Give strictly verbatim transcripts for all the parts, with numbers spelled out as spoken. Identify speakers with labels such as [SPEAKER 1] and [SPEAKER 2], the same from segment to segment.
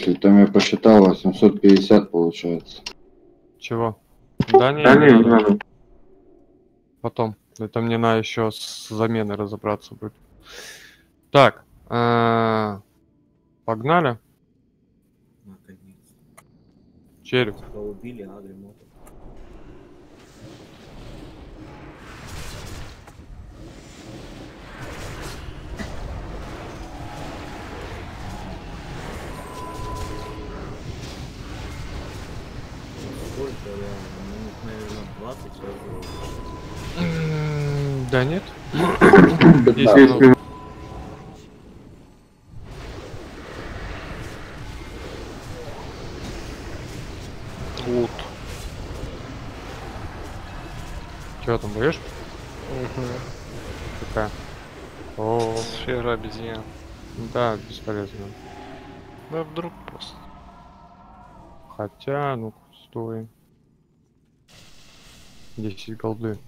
[SPEAKER 1] если там я посчитал, восемьсот пятьдесят получается.
[SPEAKER 2] Чего? Да не,
[SPEAKER 1] Да
[SPEAKER 2] не
[SPEAKER 1] не, не
[SPEAKER 2] надо.
[SPEAKER 1] надо.
[SPEAKER 2] Потом. Это мне надо еще с заменой разобраться будет. Так. э, Погнали.
[SPEAKER 3] Наконец.
[SPEAKER 2] Череп.
[SPEAKER 3] Тебя убили, а ремонт. Сколько реально? Минут, наверное, двадцать сейчас.
[SPEAKER 2] М, Да нет. десять
[SPEAKER 1] десять
[SPEAKER 2] минут.
[SPEAKER 4] Вот.
[SPEAKER 2] Чего там боишь?
[SPEAKER 4] Угу.
[SPEAKER 2] Какая? О,
[SPEAKER 4] Сфера обезьян.
[SPEAKER 2] да, бесполезно.
[SPEAKER 4] Да вдруг просто.
[SPEAKER 2] Хотя, ну стой. десять голды.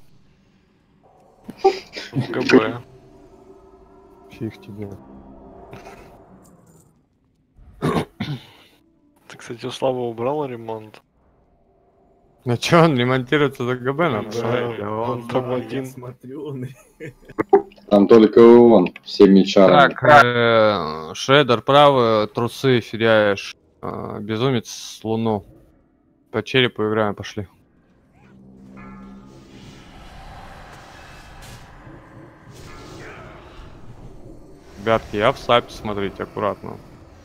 [SPEAKER 4] В ГБ.
[SPEAKER 2] Фиг тебе.
[SPEAKER 4] Ты, кстати, у Славы убрал ремонт.
[SPEAKER 2] Ну чё, он ремонтируется за ГБ
[SPEAKER 4] Да,
[SPEAKER 2] надо? Давайте,
[SPEAKER 4] он
[SPEAKER 2] он.
[SPEAKER 4] там
[SPEAKER 3] Я
[SPEAKER 4] один.
[SPEAKER 3] смотрю, он...
[SPEAKER 1] Там только он, всеми чарами.
[SPEAKER 2] Так, э, Шредер правый, трусы феряешь. э, Безумец Луну. По черепу играем, пошли. Ребятки, я в сапе, смотрите, аккуратно.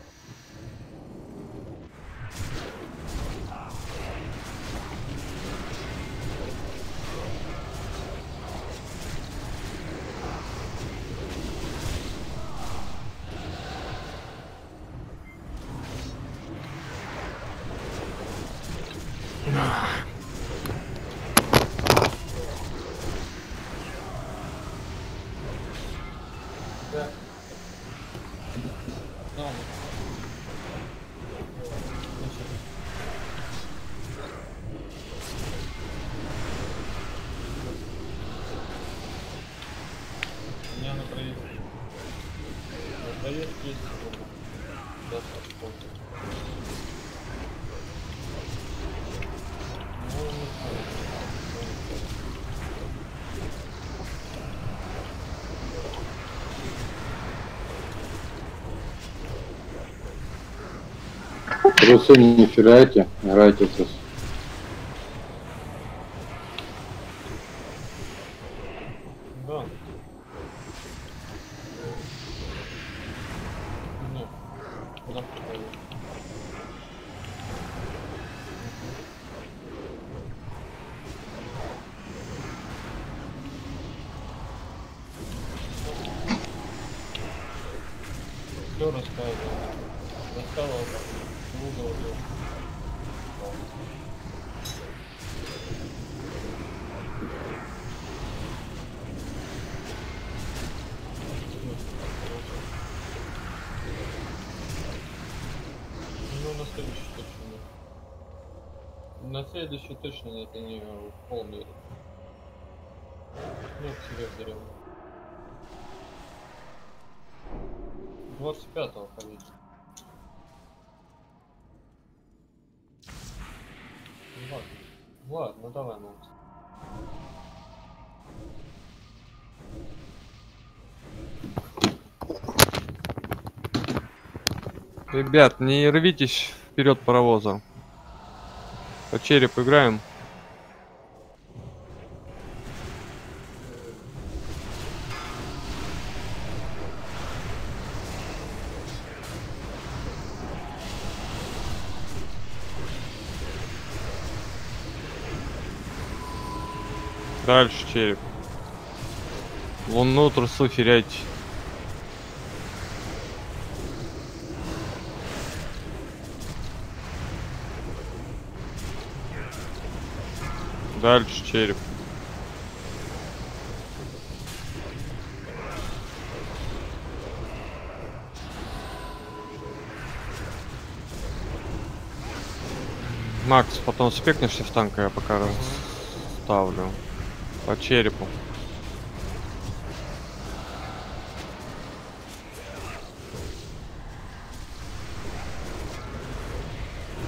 [SPEAKER 1] Трусы не феряйте, играйте с...
[SPEAKER 2] Да. Нет. Куда походить? Все рассказывал. Рассказывал, как Google был. Ну, на следующий точно нет. На следующий точно нет, они полные. Ну, к себе берем. двадцать пятого ходить. Ладно. Ладно, ну давай, Макс. Ребят, не рвитесь вперед паровоза. По черепу играем. Дальше череп. Луну трусу ферять. Дальше череп. Макс, потом спекнешься в танка, я пока расставлю. По черепу.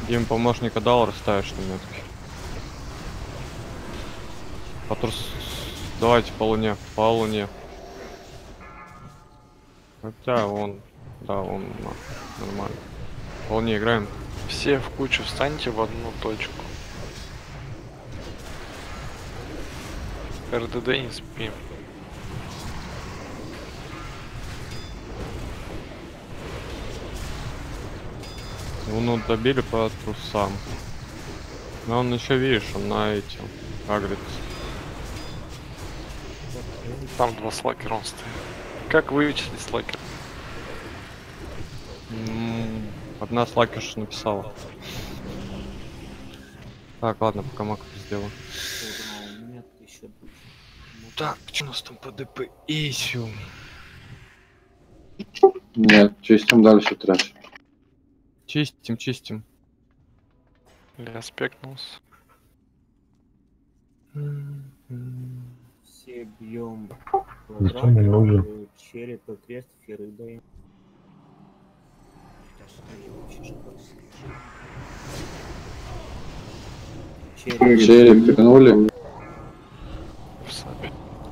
[SPEAKER 2] Дим, помощника дал, расставишь на метке. По трус... Давайте по луне, по луне. Хотя он, да, он на- нормально. По луне играем.
[SPEAKER 4] Все в кучу встаньте в одну точку. РДД не спим.
[SPEAKER 2] Луну добили по трусам. Но он еще, видишь, он на эти агрится.
[SPEAKER 4] Там два слакера он стоит. Как вычислить слакер?
[SPEAKER 2] М, Одна слакерша написала. Так, ладно, пока мак сделаю.
[SPEAKER 3] Ура, у меня еще
[SPEAKER 2] Так, что у нас там по ДП? Ищу.
[SPEAKER 1] Нет, чистим дальше трэш.
[SPEAKER 2] Чистим, чистим.
[SPEAKER 4] Я спекнулся.
[SPEAKER 3] все бьем
[SPEAKER 5] Зачем мне нужен?
[SPEAKER 3] квадрат, череп и крест, феры даем. Череп.
[SPEAKER 1] Череп пикнули.
[SPEAKER 4] В сабе.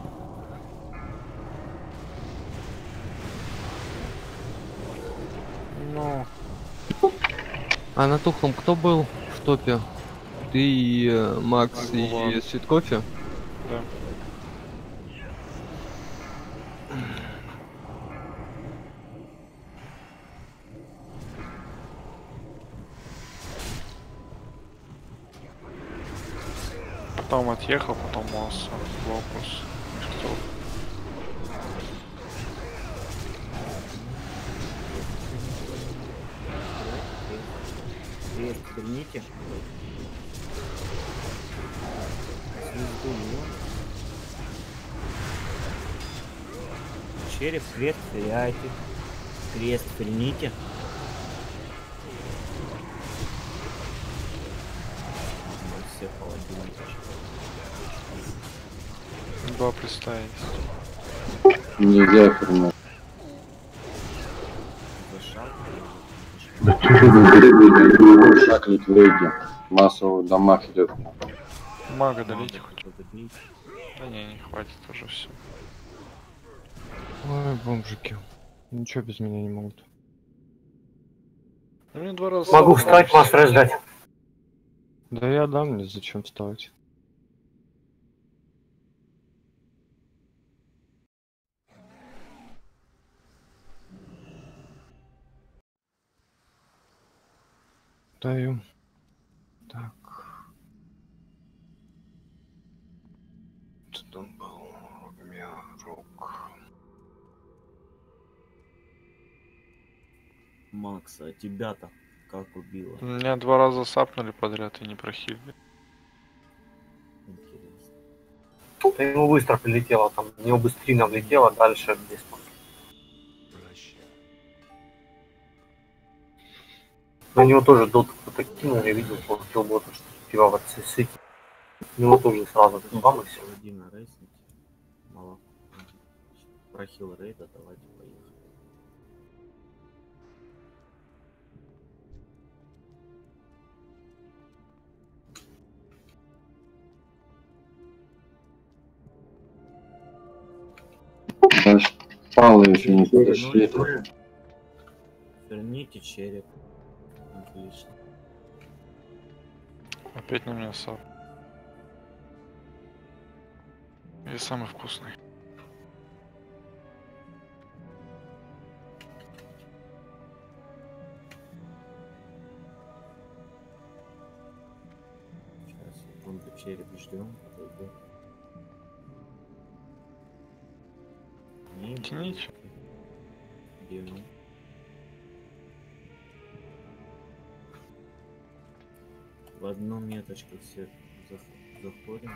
[SPEAKER 4] Ну,
[SPEAKER 2] А на тухлом кто был в топе? Ты, и, э, Макс и
[SPEAKER 4] Ладно.
[SPEAKER 2] Светкофе?
[SPEAKER 4] да. Потом отъехал, потом Мосса, Локус. Что?
[SPEAKER 3] Крест, верните. Звезду его. Череп, крест, феряйте. Крест, верните. Ну, все холодильники.
[SPEAKER 4] Два представить.
[SPEAKER 1] Нельзя вернуть.
[SPEAKER 3] Зашаг.
[SPEAKER 1] Шаклит в рейде. Массовый дамаг идет.
[SPEAKER 4] Мага долить хоть.
[SPEAKER 3] Кто-то бить.
[SPEAKER 4] Да не, не хватит уже все.
[SPEAKER 2] Ой, бомжики. Ничего без меня не могут.
[SPEAKER 4] Ну, мне два раза.
[SPEAKER 5] Могу
[SPEAKER 4] собрали.
[SPEAKER 5] встать, мастер ждать.
[SPEAKER 2] Да я дам, мне зачем вставать. Даю. Так. Что там был? Рук.
[SPEAKER 3] Макс, а тебя-то как убило?
[SPEAKER 4] Меня два раза сапнули подряд и не прохилили.
[SPEAKER 3] Интересно.
[SPEAKER 5] Да ему быстро прилетело, там, у него быстрее влетело, дальше без смысла. На него тоже дот кто-то кинул, я видел, получил бота, что тебя вот сети. У него тоже сразу бам и все.
[SPEAKER 3] Паладина рейснуть. Молоко. Прохил рейда, давайте поехали.
[SPEAKER 1] Даже палы еще не подошли.
[SPEAKER 3] Верните череп. Отлично.
[SPEAKER 4] Опять на меня сап. Я самый вкусный.
[SPEAKER 3] Сейчас секунду череп ждем. Подойдет. Не
[SPEAKER 4] Тяните.
[SPEAKER 3] Берем. В одну меточку все зах- заходим.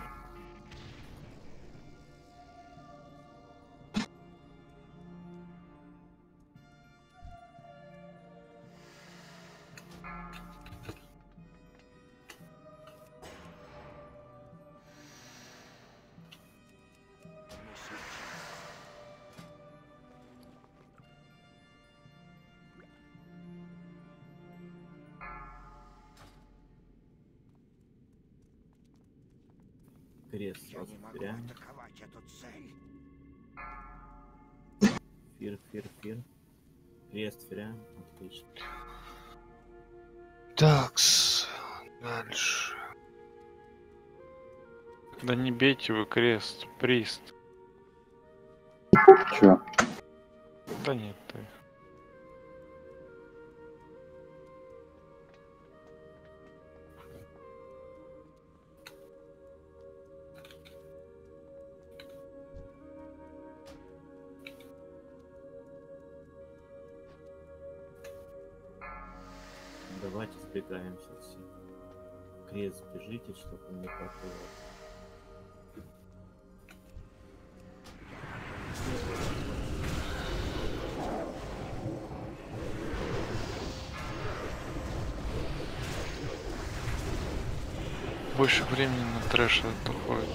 [SPEAKER 3] Крест
[SPEAKER 6] Я
[SPEAKER 3] сразу
[SPEAKER 6] не могу
[SPEAKER 3] теряем.
[SPEAKER 6] атаковать эту цель.
[SPEAKER 3] Фир, фир, фир. Крест теряем. Отлично.
[SPEAKER 2] Такс. Дальше.
[SPEAKER 4] Да не бейте вы крест, прист.
[SPEAKER 1] Чё?
[SPEAKER 4] Да нет, ты.
[SPEAKER 3] Давайте сбегаемся все. Крест бежите, чтобы он не прокрыл.
[SPEAKER 4] Больше времени на трэш это уходит.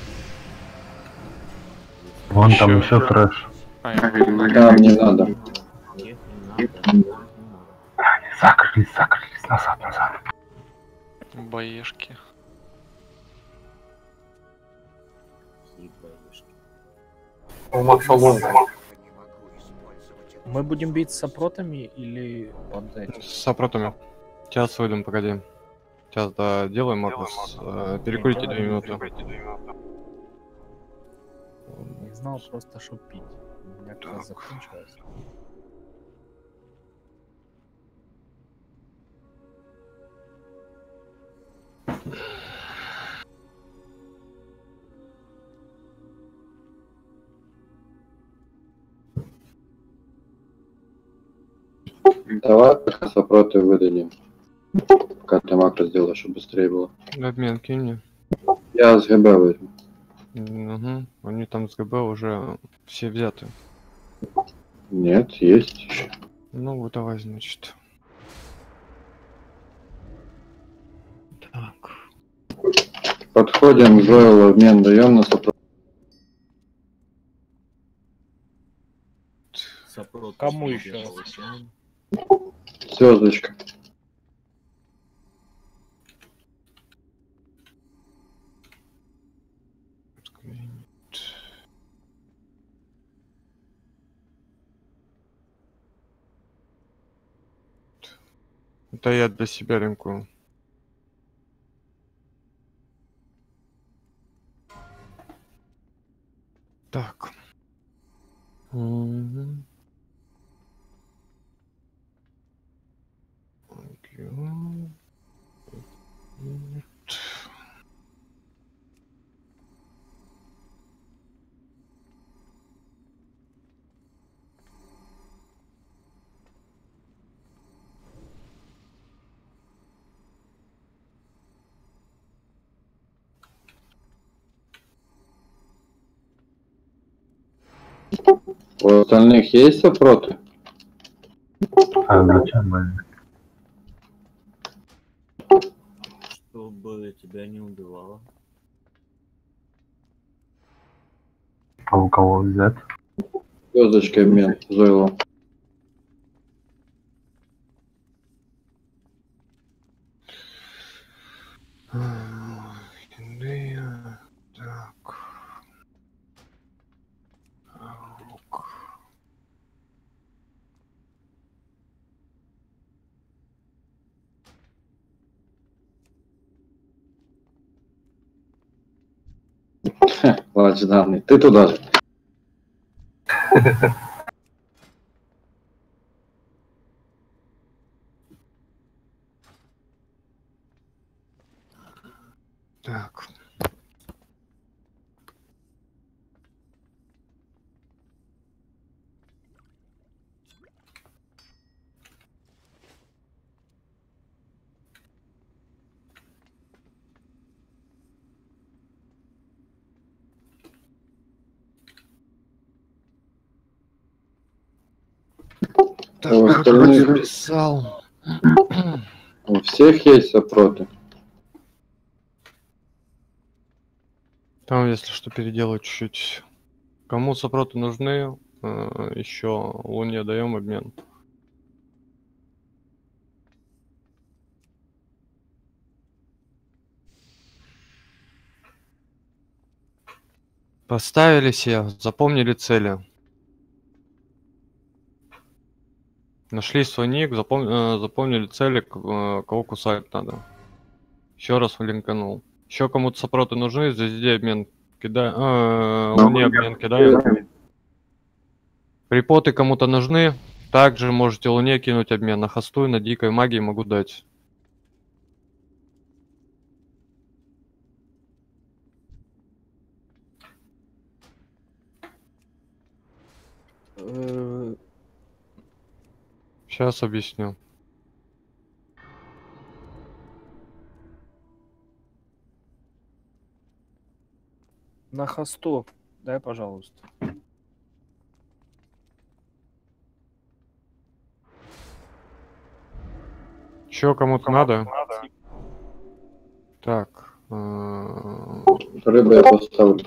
[SPEAKER 7] Вон там
[SPEAKER 4] Ещё.
[SPEAKER 7] еще трэш.
[SPEAKER 4] А, я
[SPEAKER 1] Нам не надо.
[SPEAKER 3] Тех не надо, тех не надо.
[SPEAKER 7] Закрылись, закрылись, назад, назад.
[SPEAKER 4] боешки.
[SPEAKER 3] Какие боишки.
[SPEAKER 5] У Макса лонга.
[SPEAKER 6] Я не могу использовать эту
[SPEAKER 8] Мы будем бить с сопротами или под этим?
[SPEAKER 2] С сопротами. Сейчас выйдем, погоди. Сейчас да, делаем, Маркус. Э, Перекурите две минуты.
[SPEAKER 8] Не знал просто, что пить. У меня как раз закончилось.
[SPEAKER 1] Давай пока сопроты выдадим. Пока ты макро сделаешь, чтобы быстрее было.
[SPEAKER 2] Обмен кинь мне.
[SPEAKER 1] Я с ГБ возьму.
[SPEAKER 2] Угу. Они там с ГБ уже все взяты.
[SPEAKER 1] Нет, есть еще.
[SPEAKER 2] Ну, вот давай, значит. Так.
[SPEAKER 1] Подходим, Зойл, обмен даем на сопроты.
[SPEAKER 3] Сопрот
[SPEAKER 8] Кому
[SPEAKER 3] себе
[SPEAKER 8] еще?
[SPEAKER 3] получаем.
[SPEAKER 1] Звездочка.
[SPEAKER 2] Это я для себя ринкую. Так. Мгм. Окей. Нет.
[SPEAKER 1] У остальных есть сопроты?
[SPEAKER 7] А зачем мы?
[SPEAKER 3] Чтобы тебя не убивало.
[SPEAKER 7] А у кого взять?
[SPEAKER 1] Звездочка обмен, Зойло.
[SPEAKER 2] А, Индия. Так. Аук.
[SPEAKER 1] Ладно, данный. Ты туда же.
[SPEAKER 2] Так. Так,
[SPEAKER 1] У
[SPEAKER 2] как
[SPEAKER 1] остальных-
[SPEAKER 2] вроде писал.
[SPEAKER 1] У всех есть сопроты.
[SPEAKER 2] Там, если что, переделать чуть-чуть. Кому сопроты нужны, э, еще Луне даем обмен. Поставили себе, запомнили цели. Нашли свой ник, запом... э, запомнили цели, к- э, кого кусать надо. Еще раз линканул. Еще кому-то сопроты нужны, звезде обмен кидаем. Э, Луне обмен кидаем. Припоты кому-то нужны. Также можете Луне кинуть обмен. На хосту и на дикой магии могу дать.
[SPEAKER 8] Э,
[SPEAKER 2] Сейчас объясню.
[SPEAKER 8] На хосту. Дай, пожалуйста.
[SPEAKER 2] Еще кому-то надо? Так. э,
[SPEAKER 1] Рыбу я поставлю.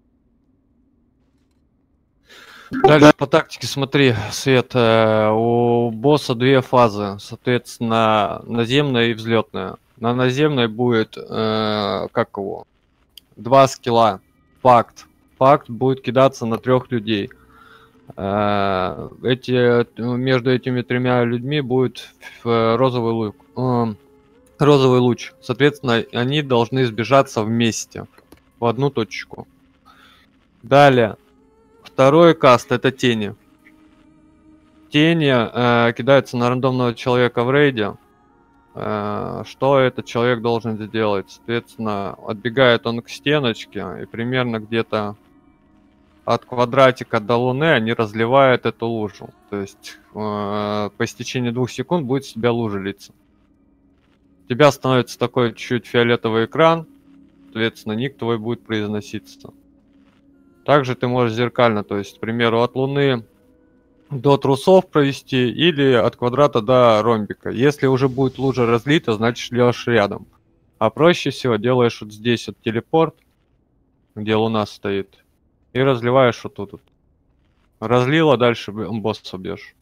[SPEAKER 2] Дальше по тактике смотри, Свет. э, У босса две фазы, соответственно, наземная и взлетная. На наземной будет, э, как его, два скилла. Факт. Факт будет кидаться на трех людей. Э, Эти, между этими тремя людьми будет э, розовый лук. э, Розовый луч. Соответственно, они должны сбежаться вместе в одну точку. Далее. Второй каст это тени. Тени э, кидаются на рандомного человека в рейде. Э, что этот человек должен сделать? Соответственно, отбегает он к стеночке и примерно где-то от квадратика до луны они разливают эту лужу. То есть э, по истечении двух секунд будет в себя лужа литься. У тебя становится такой чуть фиолетовый экран. Соответственно, ник твой будет произноситься. Также ты можешь зеркально, то есть, к примеру, от луны до трусов провести или от квадрата до ромбика. Если уже будет лужа разлита, значит лежишь рядом. А проще всего делаешь вот здесь вот телепорт, где луна стоит, и разливаешь вот тут. Вот. Разлила, дальше б- босса бьешь.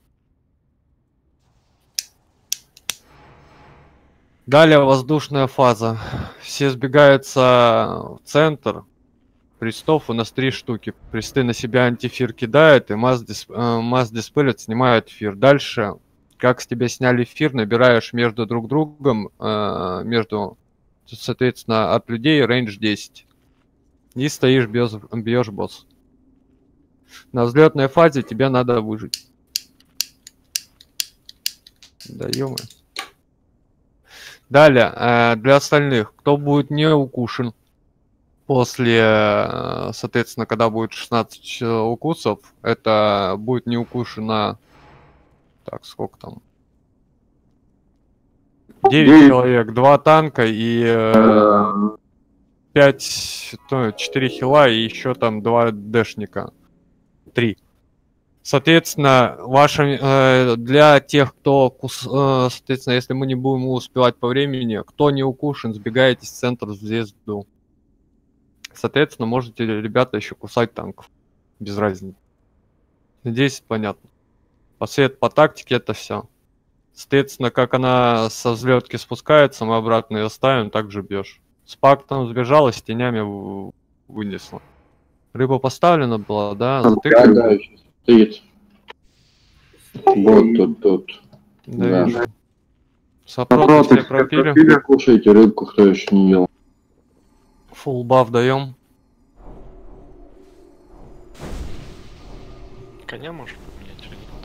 [SPEAKER 2] Далее воздушная фаза. Все сбегаются в центр. Крестов у нас три штуки. Кресты на себя антифир кидают, и масс, дисп... э, масс диспелит снимает эфир. Дальше, как с тебя сняли эфир, набираешь между друг другом, э, между, соответственно, от людей рейндж десять. И стоишь, бьешь, бьешь босс. На взлетной фазе тебе надо выжить. Да ё-моё. Далее, э, для остальных, кто будет не укушен после, э, соответственно, когда будет шестнадцать э, укусов, это будет не укушено, так, сколько там? девять человек, два танка и э, пять, ну, четыре хила и еще там два дэшника. три. Соответственно, вашим, э, для тех, кто, кус, э, соответственно, если мы не будем успевать по времени, кто не укушен, сбегаете в центр в звезду. Соответственно, можете, ребята, еще кусать танков. Без разницы. Надеюсь, понятно. По свет, по тактике это все. Соответственно, как она со взлетки спускается, мы обратно ее ставим, так же бьешь. С пактом сбежала, с тенями в- вынесла. Рыба поставлена была, да?
[SPEAKER 1] Да,
[SPEAKER 2] Затыкали?
[SPEAKER 1] да, еще стоит. Вот тут, тут.
[SPEAKER 2] Да,
[SPEAKER 1] Да.
[SPEAKER 2] вижу. Сопроты все пропили.
[SPEAKER 1] Кушайте рыбку, кто еще не ел.
[SPEAKER 2] Фулл баф даем.
[SPEAKER 4] Коня можешь поменять или нет?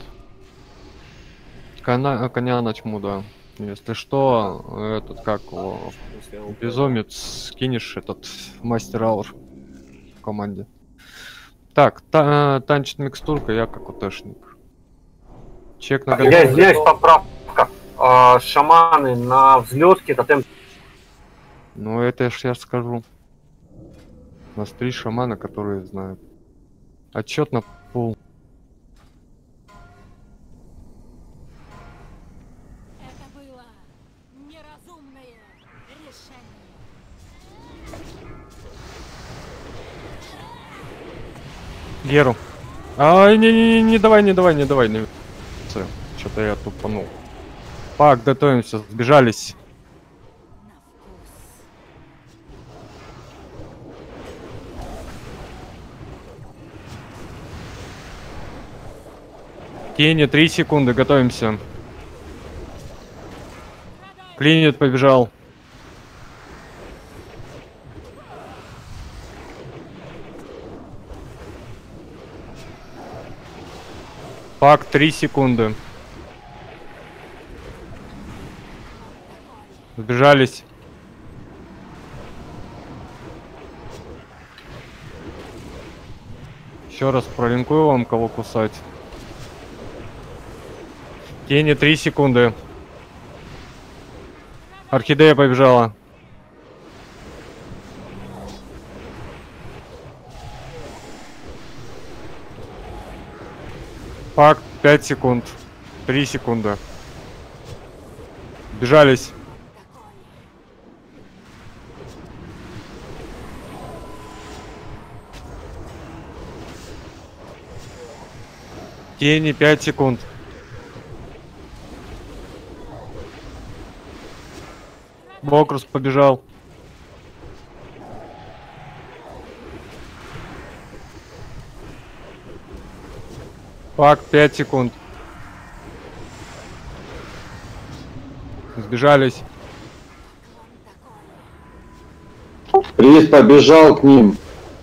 [SPEAKER 2] Коня, коня на тьму, да. Если что, этот, как его,
[SPEAKER 3] Если он
[SPEAKER 2] безумец, скинешь этот мастер аур в команде. Так, та, танчит микстурка, я как утешник. Чек на
[SPEAKER 5] Я
[SPEAKER 2] готовность.
[SPEAKER 5] извиняюсь, поправка. А, шаманы на взлетке тотем.
[SPEAKER 2] Ну это ж я ж скажу. У нас три шамана, которые знают. Отчет на пул.
[SPEAKER 9] Это было неразумное решение.
[SPEAKER 2] Геру. Ай, не-не-не, не давай, не давай, не давай. Не... Что-то я тупанул. Пак, готовимся, сбежались.
[SPEAKER 9] На вкус.
[SPEAKER 2] Тени, три секунды, готовимся. Клинит побежал. Факт, три секунды. Сбежались. Еще раз пролинкую вам, кого кусать. Тени, три секунды. Орхидея побежала. Факт, пять секунд. три секунды. Бежались. Тени, пять секунд. Бокрус побежал. Факт, пять секунд. Сбежались.
[SPEAKER 1] Приз побежал к ним.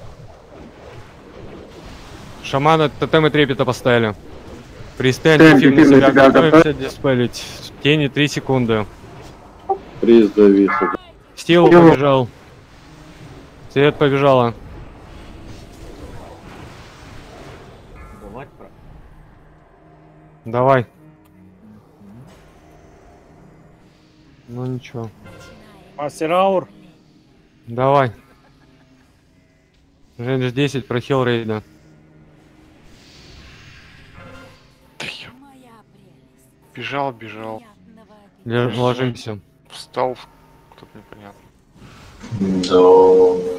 [SPEAKER 2] Шаманы тотемы трепета поставили. Пристань,
[SPEAKER 1] Тем,
[SPEAKER 2] эффективно
[SPEAKER 1] эффективно
[SPEAKER 2] себя
[SPEAKER 1] себя
[SPEAKER 2] готовимся диспелить. Тени, три секунды.
[SPEAKER 1] Приз завис.
[SPEAKER 2] Стил побежал. Свет побежала.
[SPEAKER 3] Давать про...
[SPEAKER 2] Давай. Ну ничего.
[SPEAKER 8] Мастер Аур.
[SPEAKER 2] Давай. Рейндж десять, прохил рейда.
[SPEAKER 9] Моя прелесть.
[SPEAKER 4] Бежал, бежал.
[SPEAKER 9] Приятного
[SPEAKER 2] Ле- Ложимся.
[SPEAKER 4] Встал, кто-то непонятно.
[SPEAKER 7] Да.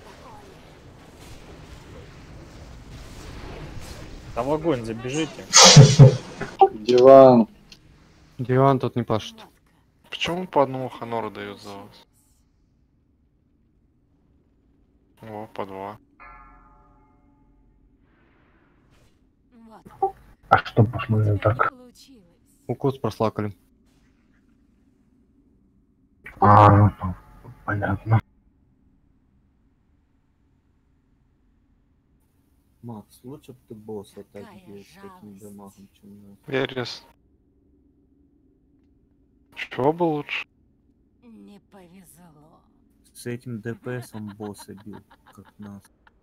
[SPEAKER 8] Там в огонь забежите.
[SPEAKER 1] Диван.
[SPEAKER 2] Диван тут не пашет.
[SPEAKER 4] Почему по одному хонору дают за вас? О, по два.
[SPEAKER 9] Вот.
[SPEAKER 7] А что пошло не так?
[SPEAKER 9] Получилось.
[SPEAKER 2] Укус прослакали.
[SPEAKER 7] А, ну, понятно.
[SPEAKER 3] Макс, лучше бы ты босса так
[SPEAKER 9] Какая
[SPEAKER 3] бил с таким
[SPEAKER 9] жалость.
[SPEAKER 3] дамагом, чем нас.
[SPEAKER 4] Верес. Чего бы лучше?
[SPEAKER 9] Не повезло.
[SPEAKER 3] С этим ДПСом босса бил, как нас.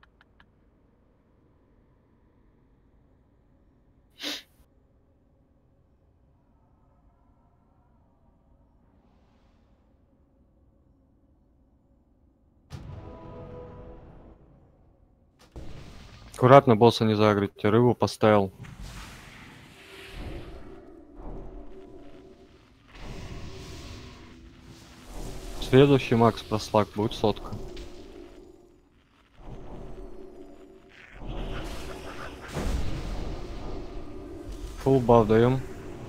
[SPEAKER 2] Аккуратно босса не загрите. Рыбу поставил. Следующий Макс прослак будет сотка. Фулл баф даем.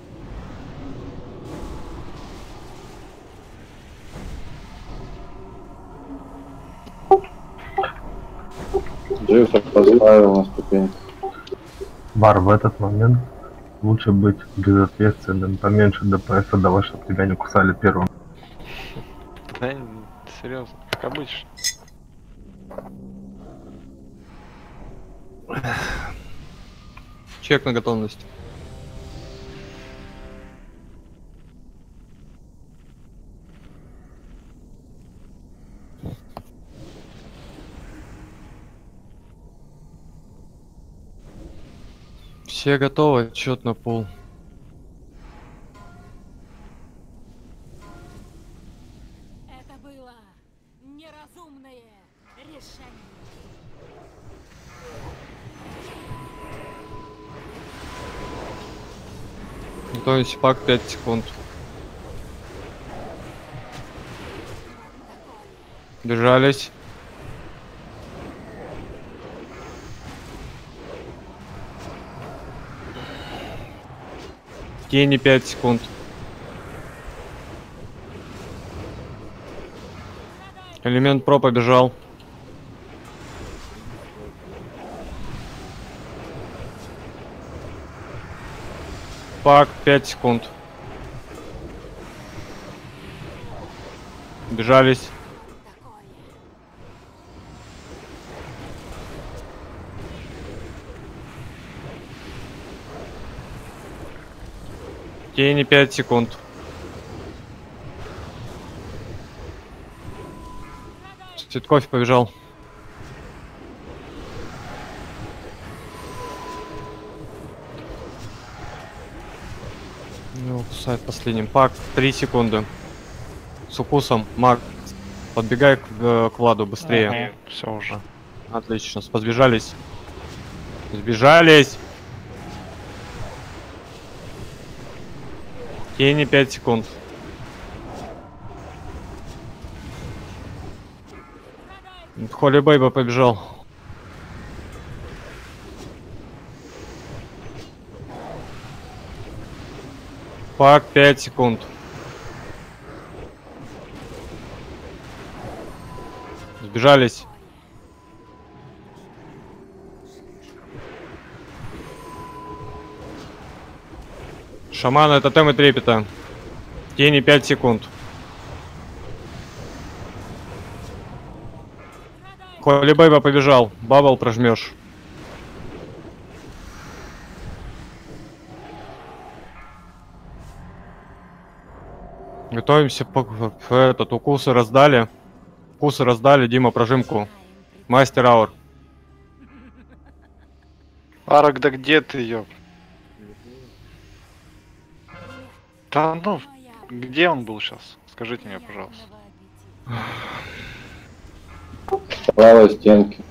[SPEAKER 1] Дживса поставил на ступень.
[SPEAKER 7] Бар, в этот момент лучше быть безответственным, поменьше ДПС давай, чтобы тебя не кусали первым.
[SPEAKER 4] Да, серьезно, как обычно.
[SPEAKER 2] Чек на готовность. Все готовы, отчет на пул.
[SPEAKER 9] Это было неразумное решение.
[SPEAKER 2] Готовимся, пак пять секунд. Держались. Тени пять секунд. Элемент про побежал. Пак, пять секунд. Бежались. Тени пять секунд. Цветков побежал. Его кусает последним. Пак, три секунды. С укусом. Маг, подбегай к, э, к Владу быстрее.
[SPEAKER 4] Все уже.
[SPEAKER 2] Отлично, сбежались. Сбежались. Тени пять секунд. Холли Бейба побежал. Пак пять секунд. Сбежались. Шаман, это тем и трепета. Тени пять секунд. Холли Бейба побежал. Бабл прожмешь. Готовимся по, по этот укусы раздали. Укусы раздали, Дима, прожимку. Мастер аур.
[SPEAKER 4] Арок, да где ты, ёп? Да ну, где он был сейчас? Скажите мне, пожалуйста.
[SPEAKER 1] В правой стенке.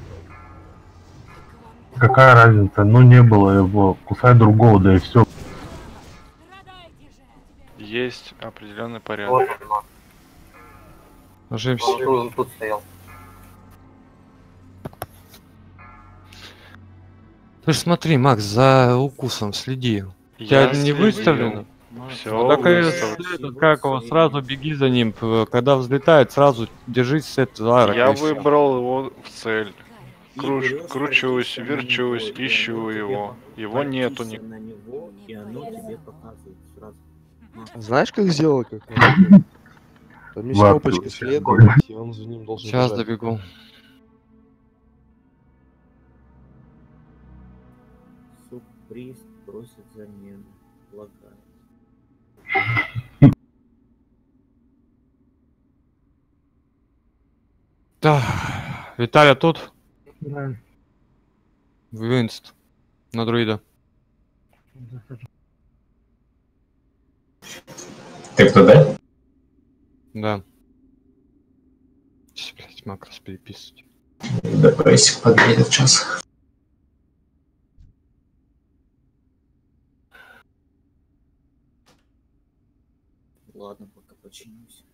[SPEAKER 7] Какая разница? Ну не было его. Кусай другого, да и все.
[SPEAKER 4] Есть определенный порядок.
[SPEAKER 5] Вот он, Макс.
[SPEAKER 2] Ложимся.
[SPEAKER 5] Он, тут- он тут стоял.
[SPEAKER 2] Ты ж смотри, Макс, за укусом следи. У тебя не
[SPEAKER 4] следил.
[SPEAKER 2] выставлено?
[SPEAKER 4] Всё,
[SPEAKER 2] Ну, так и
[SPEAKER 4] выставлено.
[SPEAKER 2] с- этот, как его, сразу беги за ним. п- Когда взлетает, сразу держись с этого арка.
[SPEAKER 4] Я
[SPEAKER 2] и всё.
[SPEAKER 4] выбрал его в цель.
[SPEAKER 3] И
[SPEAKER 4] Круч-
[SPEAKER 3] берёшься
[SPEAKER 4] кручусь,
[SPEAKER 3] на
[SPEAKER 4] верчусь,
[SPEAKER 3] него, и
[SPEAKER 4] ищу
[SPEAKER 3] оно тебе
[SPEAKER 4] его.
[SPEAKER 3] по-
[SPEAKER 4] Его нету
[SPEAKER 3] подпишься
[SPEAKER 4] ни-
[SPEAKER 3] на него, и оно тебе показывает сразу.
[SPEAKER 10] Знаешь, как сделать, как надо? Там есть
[SPEAKER 7] Ладно,
[SPEAKER 10] кнопочка
[SPEAKER 7] сейчас
[SPEAKER 10] следовать, и он за ним должен
[SPEAKER 2] Сейчас
[SPEAKER 10] бежать.
[SPEAKER 2] добегу.
[SPEAKER 3] Сюрприз просит замену. Лагает.
[SPEAKER 2] Да. Виталя тут?
[SPEAKER 7] Да.
[SPEAKER 2] Винст. На друида.
[SPEAKER 11] Ты кто, да?
[SPEAKER 2] Да. Сейчас, блядь, макрос переписывать.
[SPEAKER 11] Допросик подъедет сейчас.
[SPEAKER 3] Ладно, пока починюсь.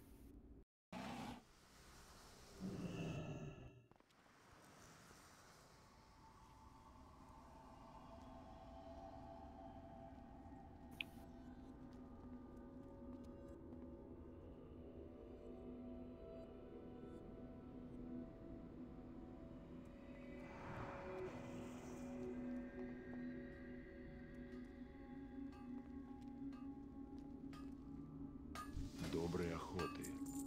[SPEAKER 6] Доброй охоты.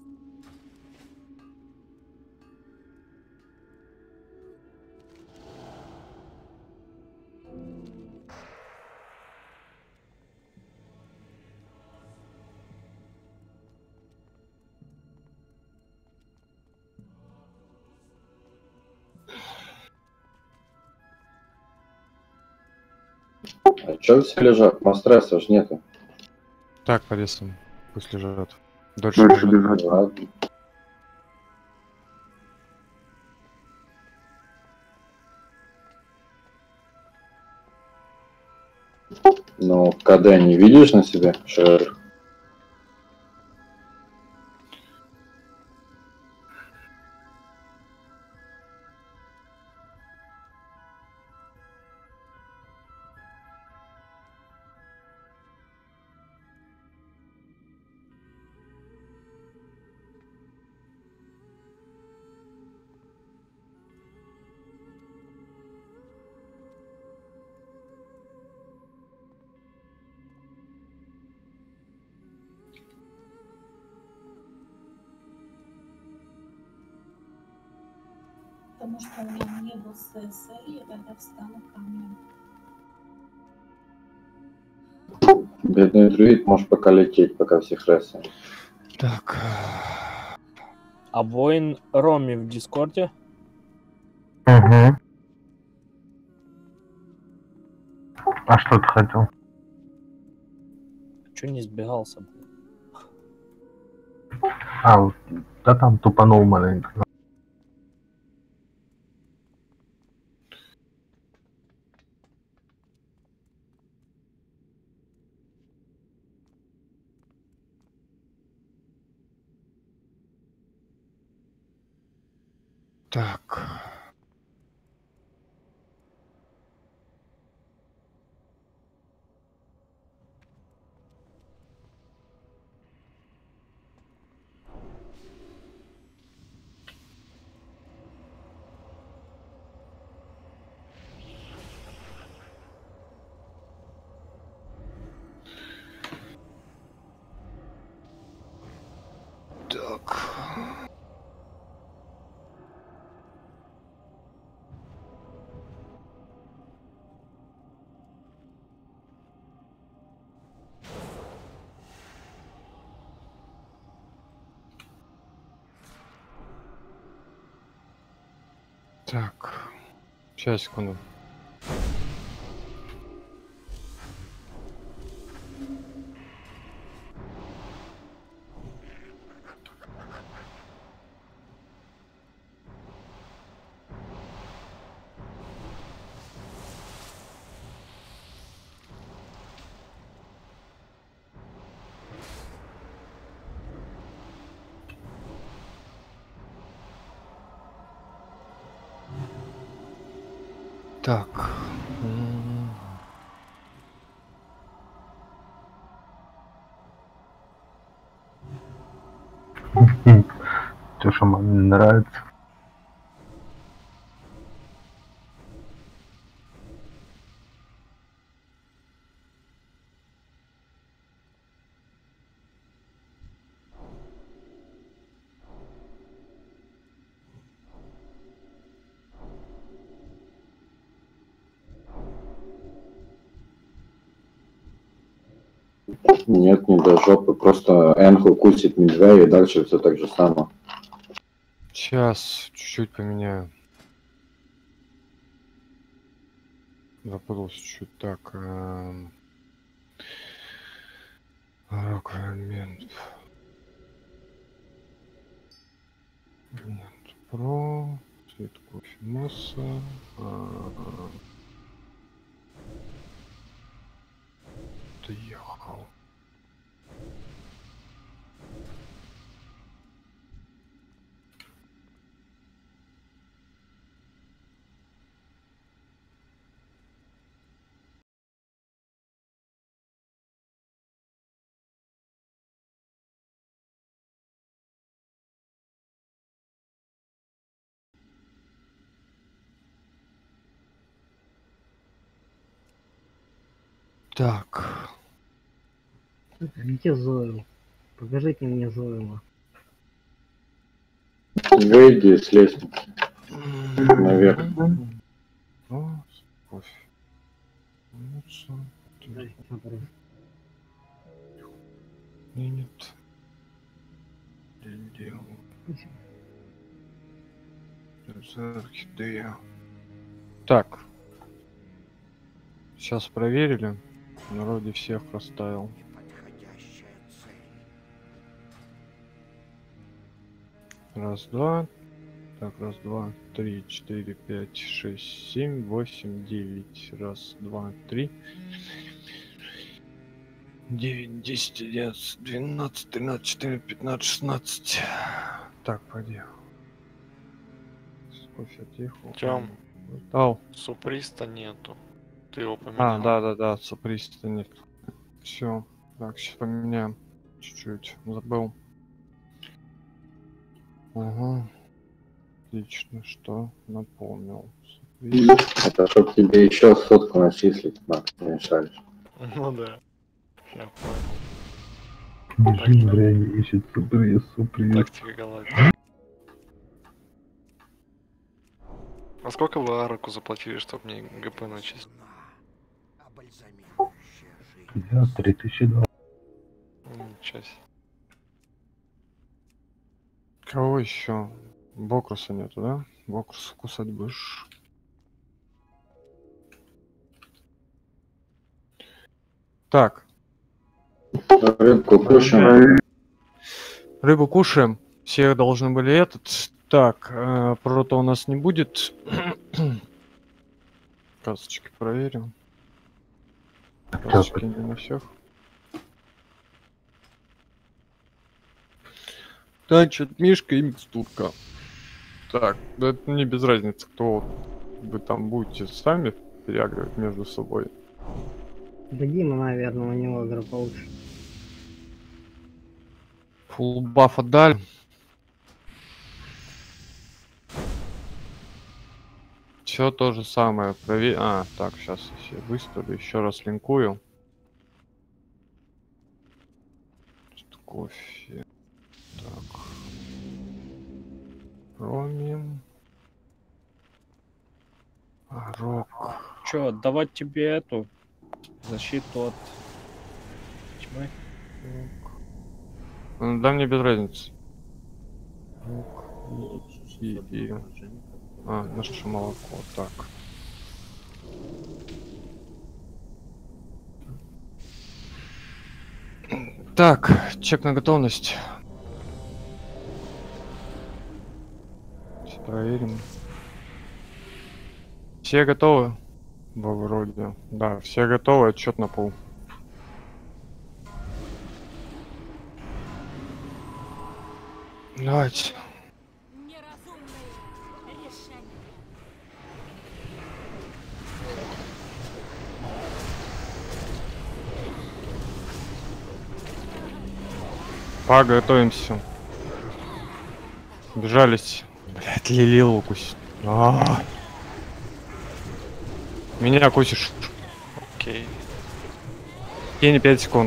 [SPEAKER 1] А чё все лежат? Мастресса ж нету.
[SPEAKER 2] Так, повесим. Пусть лежат. Дольше лежат.
[SPEAKER 1] Ладно. Ну, КД не видишь на себе, Шер?
[SPEAKER 12] потому что у меня не был СС, и я тогда встану камнем.
[SPEAKER 1] Бедный друид, можешь пока лететь, пока всех ресаем.
[SPEAKER 2] Так.
[SPEAKER 13] А воин Роми в Дискорде?
[SPEAKER 7] Угу. А что ты хотел?
[SPEAKER 13] Чё не сбегался?
[SPEAKER 7] А, вот, да там тупанул маленько.
[SPEAKER 2] Так. Так. Так. Сейчас, секунду. Так. М.
[SPEAKER 7] То, что мне не нравится.
[SPEAKER 1] Нет, не до жопы, просто Энху кусит медведя и дальше все так же само.
[SPEAKER 2] Сейчас чуть-чуть поменяю. Запутался чуть-чуть. Так. эм, Рок элемент. Нет, про. Цвет кофе масса. а, Доехал. Так.
[SPEAKER 14] Где Зойл? Покажите мне Зойла.
[SPEAKER 1] Выйди с лестницы. Наверх.
[SPEAKER 2] О, кофе. Лучше. Нет. Делал. Орхидея. Так. Сейчас проверили. Вроде всех расставил. Раз, два. Так, раз, два, три, четыре, пять, шесть, семь, восемь, девять. Раз, два, три. Девять, десять, одиннадцать, двенадцать, тринадцать, четырнадцать, пятнадцать, шестнадцать. Так, пойди. Кофе отъехал.
[SPEAKER 4] Тём,
[SPEAKER 2] Ау.
[SPEAKER 4] суприста нету. Ты его
[SPEAKER 2] А,
[SPEAKER 4] поменял.
[SPEAKER 2] да, да, да, суприста нет. Все. Так, сейчас поменяем. Чуть-чуть. Забыл. Ага. Отлично, что напомнил. Суприст.
[SPEAKER 1] Это чтоб тебе еще сотку начислить, Макс, не мешаешь.
[SPEAKER 4] Ну да. Я понял.
[SPEAKER 7] Бежим, время ищет сюрприз, сюрприз.
[SPEAKER 4] Тактика галактики. А сколько вы Араку заплатили, чтобы мне ГП начислить?
[SPEAKER 7] Я три тысячи долларов.
[SPEAKER 4] Ничего себе.
[SPEAKER 2] Кого еще? Бокруса нету, да? Бокрус кусать будешь. Так.
[SPEAKER 1] Рыбку кушаем.
[SPEAKER 2] Рыбу кушаем. Все должны были этот. Так, э, прота у нас не будет. Касочки проверим. Касочки не на всех. Значит, Мишка и микстурка. Так, да это не без разницы, кто вы там будете сами переагривать между собой.
[SPEAKER 14] Да Дима, наверное, у него игра получше.
[SPEAKER 2] Фулл баф отдали. Все то же самое. Прове... А, так, сейчас я выставлю, еще раз линкую. Кофе. Так. Роми. Рок.
[SPEAKER 13] Чё, давать тебе эту защиту от тьмы?
[SPEAKER 2] Ну, да мне без разницы. И, и... А, наше молоко, так. Так, чек на готовность. Проверим. Все готовы? Да, вроде. Да, все готовы, отчет на пол. Давайте. Поготовимся. Бежались. Блять, Лилил укусит. А-а-а. Меня кусишь.
[SPEAKER 4] Окей.
[SPEAKER 2] Тени пять секунд.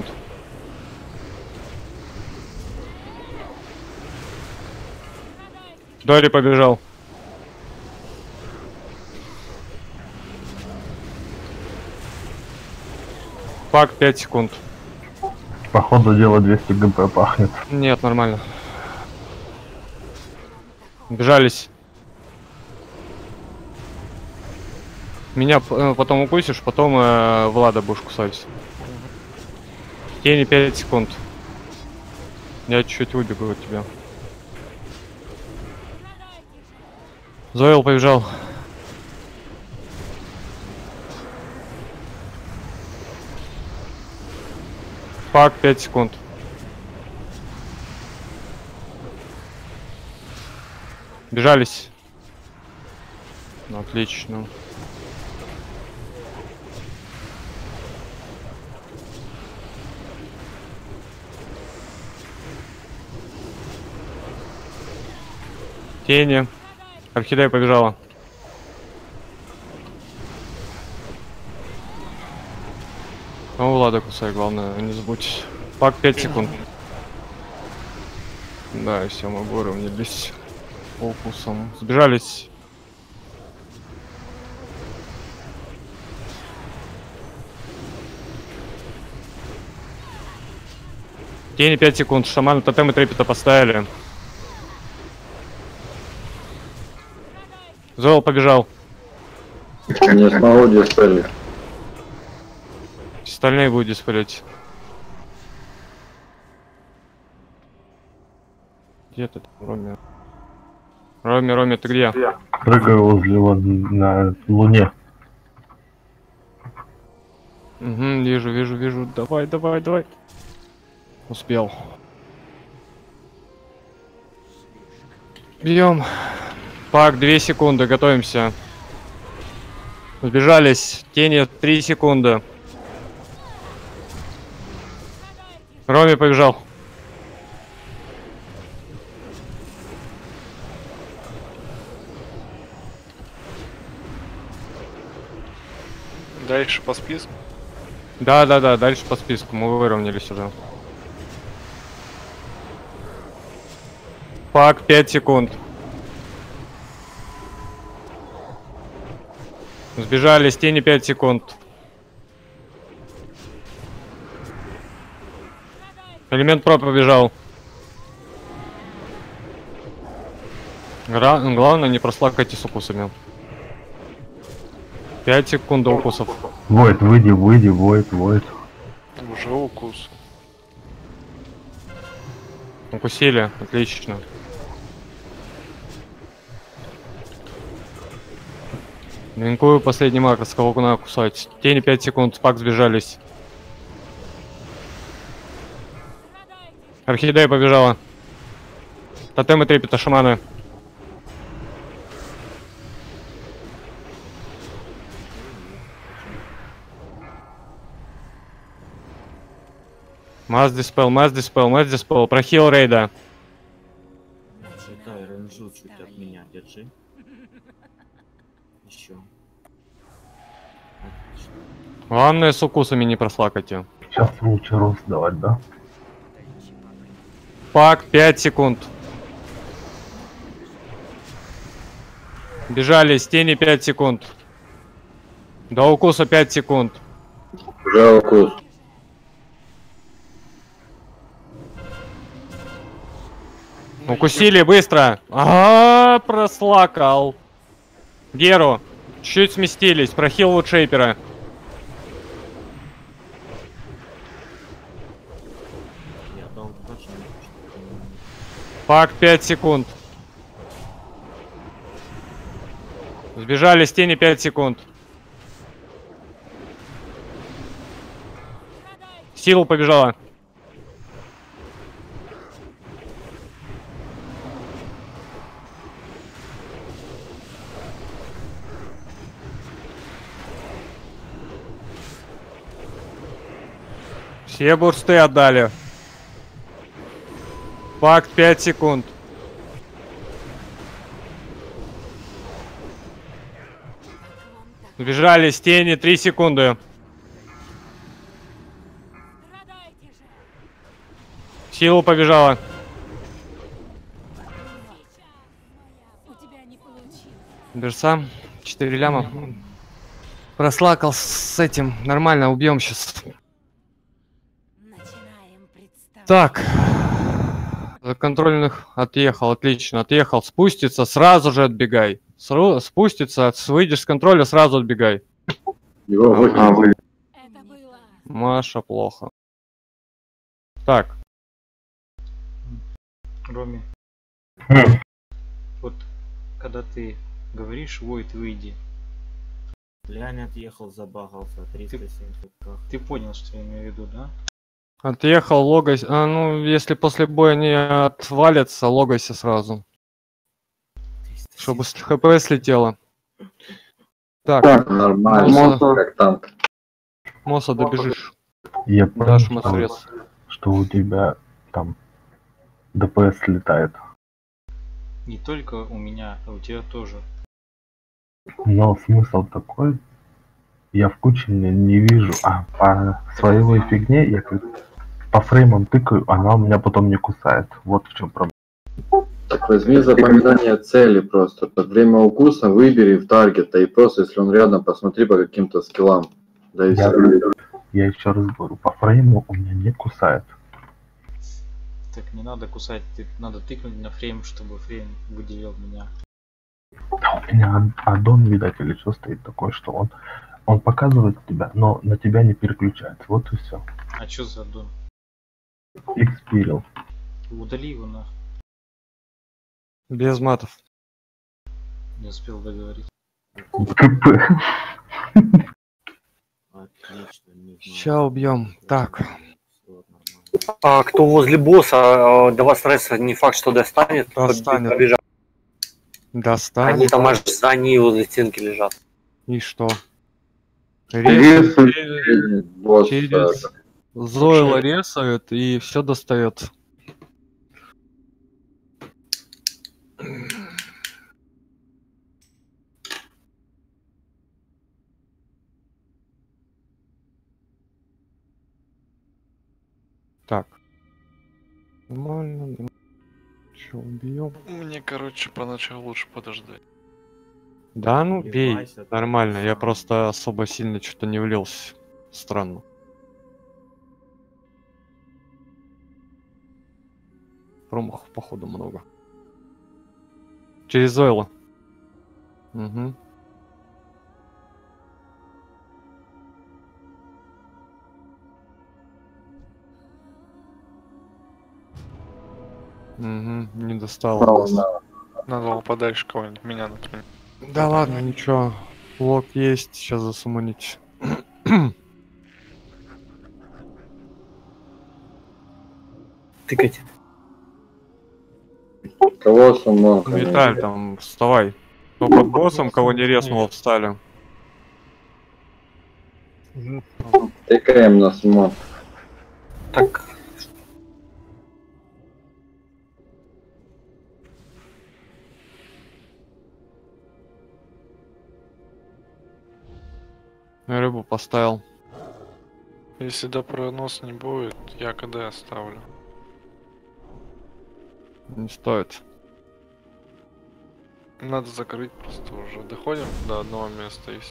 [SPEAKER 2] Дори побежал. Пак пять секунд.
[SPEAKER 7] По ходу дела двести ГП пахнет.
[SPEAKER 2] Нет, нормально. Бежались. Меня э, потом укусишь, потом э, Влада будешь кусать. Тени пять секунд. Я чуть-чуть выбегу от тебя. Зойл побежал. Пак пять секунд. Бежались. Ну, отлично. Тени. Орхидея побежала. Ну, Влада кусай, главное, не забудь. Пак пять секунд. Да, и все, мы выровнялись. Фокусом. Сбежались. Тени пять секунд. Шаман, тотем и трепета поставили. Зойл побежал.
[SPEAKER 1] Не смогу диспелить.
[SPEAKER 2] Остальные будут диспелить. Где ты, Роми? Роми, Роми, ты где?
[SPEAKER 7] Прыгаю возле вот на луне.
[SPEAKER 2] Угу, вижу, вижу, вижу. Давай, давай, давай. Успел. Бьем. Пак, две секунды, готовимся. Сбежались. Тени, три секунды. Роми побежал.
[SPEAKER 4] Дальше по списку.
[SPEAKER 2] Да, да, да, дальше по списку. Мы выровнялись уже. Пак, пять секунд. Сбежали с тени пять секунд. Элемент про побежал. Гра... Главное, не прослакайте с укусами. пять секунд до укусов.
[SPEAKER 7] Войд, выйди, выйди, Войд, Войд.
[SPEAKER 4] Уже укус.
[SPEAKER 2] Укусили, отлично. Линкую последний макрос, кого надо кусать. Тени пять секунд, спак сбежались. Орхидея побежала. Тотемы трепета шаманы. Масс диспел, масс диспел, масс диспел. Прохил рейда.
[SPEAKER 3] Дай ренжу чуть от меня, держи. Еще.
[SPEAKER 2] Главное, с укусами не прослакайте.
[SPEAKER 7] Сейчас лучше рост давать, да?
[SPEAKER 2] Пак, пять секунд. Бежали, с тени пять секунд. До укуса пять секунд.
[SPEAKER 1] Уже укус.
[SPEAKER 2] Укусили быстро. А, прослакал. Геру. Чуть сместились. Прохил вудшейпера. Пак пять секунд. Сбежали с тени пять секунд. Силу побежала. Все бурсты отдали. Факт пять секунд. Убежали с тени три секунды. Силу побежала. Берса. четыре ляма. Прослакал с этим. Нормально, убьем сейчас. Так. Контрольных отъехал, отлично, отъехал. Спустится, сразу же отбегай. Сру... Спустится, выйдешь с контроля, сразу отбегай.
[SPEAKER 1] Его а, вы...
[SPEAKER 2] Маша, плохо. Так.
[SPEAKER 15] Роми. Вот, когда ты говоришь, Войд, выйди.
[SPEAKER 3] Лянь отъехал, забагался, триста семьдесят.
[SPEAKER 15] Ты понял, что я имею в виду, да?
[SPEAKER 2] Отъехал, логайся. А, ну, если после боя не отвалится, логайся сразу. Чтобы с хп слетело. Так,
[SPEAKER 1] так нормально, Моса... как танк.
[SPEAKER 2] Моса, добежишь.
[SPEAKER 7] Я понял,
[SPEAKER 2] что,
[SPEAKER 7] что у тебя там ДПС слетает.
[SPEAKER 15] Не только у меня, а у тебя тоже.
[SPEAKER 7] Но смысл такой, я в куче не, не вижу, а по своей фигне я как по фреймам тыкаю, она у меня потом не кусает. Вот в чем проблема.
[SPEAKER 1] Так возьми запоминание цели просто. Под время укуса выбери в таргета и просто, если он рядом, посмотри по каким-то скиллам. Да и
[SPEAKER 7] я,
[SPEAKER 1] все.
[SPEAKER 7] Я еще раз говорю, по фрейму у меня не кусает.
[SPEAKER 15] Так не надо кусать, ты, надо тыкнуть на фрейм, чтобы фрейм выделил меня.
[SPEAKER 7] Да у меня аддон, видать, или что стоит такое, что он он показывает тебя, но на тебя не переключается. Вот и все.
[SPEAKER 15] А что за аддон?
[SPEAKER 7] Xperial.
[SPEAKER 15] Удали его нахуй.
[SPEAKER 2] Без матов.
[SPEAKER 15] Не успел договорить.
[SPEAKER 7] КП.
[SPEAKER 2] Сейчас убьем. Так.
[SPEAKER 5] А кто возле босса, до вас стресса не факт, что достанет.
[SPEAKER 2] Достанет.
[SPEAKER 5] Побежал.
[SPEAKER 2] Достанет.
[SPEAKER 5] Они там аж за ней возле стенки лежат.
[SPEAKER 2] И что?
[SPEAKER 1] Рез...
[SPEAKER 2] Через, через Зойла ресают и все достает. Так. Нормально. Че, убьем?
[SPEAKER 4] Мне, короче, поначалу лучше подождать.
[SPEAKER 2] Да, ну бей,
[SPEAKER 3] Вливайся, ты
[SPEAKER 2] нормально. Я
[SPEAKER 3] сам.
[SPEAKER 2] просто особо сильно что-то не влился. Странно. Промахов, походу, много. Через Ойла. Угу. Угу, не достало
[SPEAKER 1] Право
[SPEAKER 2] нас.
[SPEAKER 1] на-
[SPEAKER 4] Надо было подальше кого-нибудь, меня, например.
[SPEAKER 2] Да ладно, ничего. Лок есть, сейчас засуманить.
[SPEAKER 5] Тыкать.
[SPEAKER 1] Кого суммон?
[SPEAKER 2] Виталь, там, вставай. Кто под боссом, кого не резнуло, встали.
[SPEAKER 1] Тыкаем на суммон.
[SPEAKER 5] Так.
[SPEAKER 2] Рыбу поставил.
[SPEAKER 4] Если до пронос не будет, я КД оставлю.
[SPEAKER 2] Не стоит.
[SPEAKER 4] Надо закрыть просто уже. Доходим до одного места и всё.